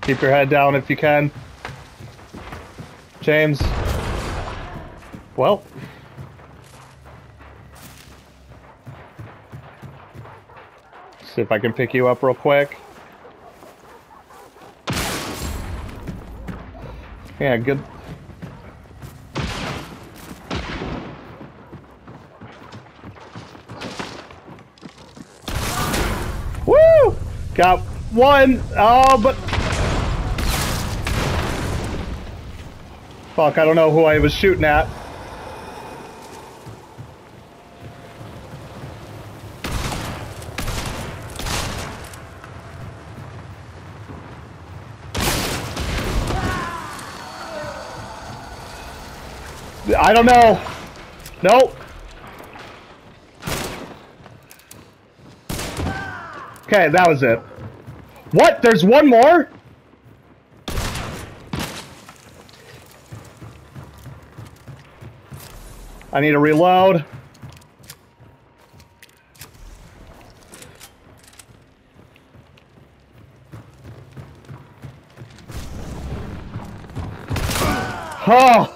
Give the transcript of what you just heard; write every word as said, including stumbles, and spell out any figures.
Keep your head down if you can. James. Well. See if I can pick you up real quick. Yeah, good. Woo! Got one. Oh, but... Fuck, I don't know who I was shooting at. I don't know. Nope. Okay, that was it. What? There's one more? I need to reload. Oh!